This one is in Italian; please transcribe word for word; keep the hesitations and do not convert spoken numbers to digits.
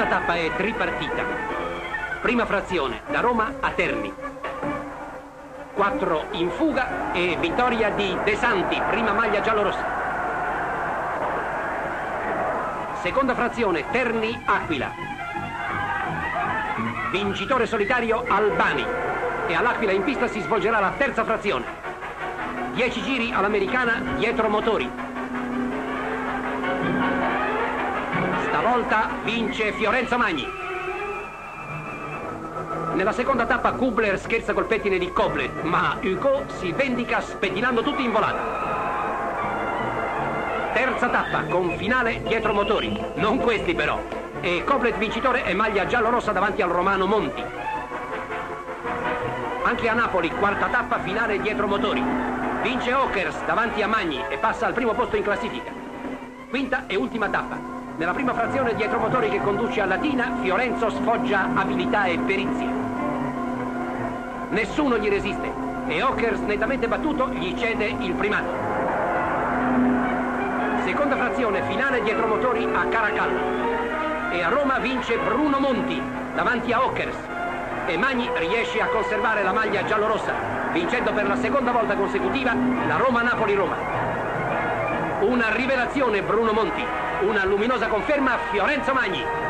tappa è tripartita. Prima frazione, da Roma a Terni. quattro in fuga e vittoria di De Santi, prima maglia giallorossa. Seconda frazione, Terni-Aquila. Vincitore solitario Albani. E all'Aquila in pista si svolgerà la terza frazione. dieci giri all'americana dietro motori. Stavolta vince Fiorenzo Magni. Nella seconda tappa Kubler scherza col pettine di Koblet, ma Hugo si vendica spettinando tutti in volata. Terza tappa con finale dietro motori, non questi però. E Koblet vincitore e maglia giallo-rossa davanti al romano Monti. Anche a Napoli, quarta tappa, finale dietro motori. Vince Ockers davanti a Magni e passa al primo posto in classifica. Quinta e ultima tappa. Nella prima frazione dietro motori che conduce a Latina, Fiorenzo sfoggia abilità e perizia. Nessuno gli resiste e Ockers, nettamente battuto, gli cede il primato. Seconda frazione, finale dietro motori a Caracalla. E a Roma vince Bruno Monti davanti a Ockers. E Magni riesce a conservare la maglia giallorossa, vincendo per la seconda volta consecutiva la Roma-Napoli-Roma. Una rivelazione Bruno Monti, una luminosa conferma Fiorenzo Magni.